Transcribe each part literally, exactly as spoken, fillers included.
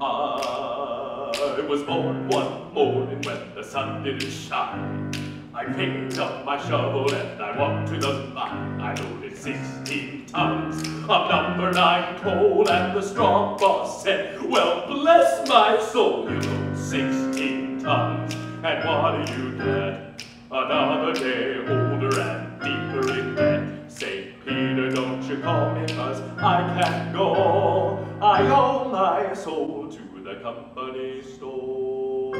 I was born one morning when the sun didn't shine. I picked up my shovel and I walked to the mine. I loaded sixteen tons of number nine coal, and the strong boss said, well, bless my soul, you load sixteen tons, and what do you get? Another day older and deeper in debt. Saint Peter, don't you call me, 'cause I can't go. I owe my soul to the company store.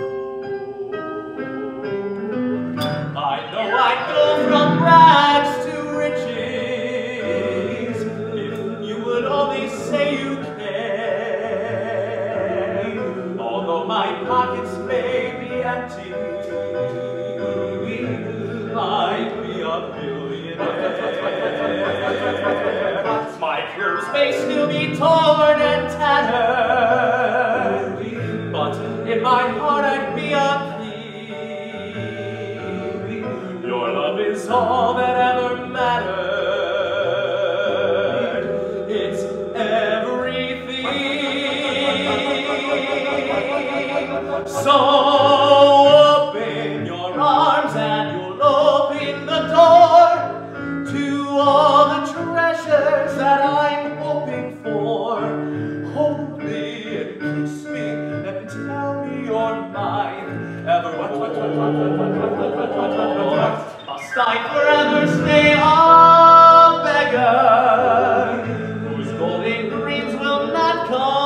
I know I'd go from rags to riches if you would only say you can. Although my pockets may be empty, I'd be a millionaire. My clothes may still be torn and tattered, but in my heart I'd be a king. Your love is all that ever mattered. It's everything. So open your arms and you'll open the door to all the treasures that I'm hoping for. Hold me and kiss me and tell me you're mine evermore. Must I forever stay a beggar whose golden dreams will not come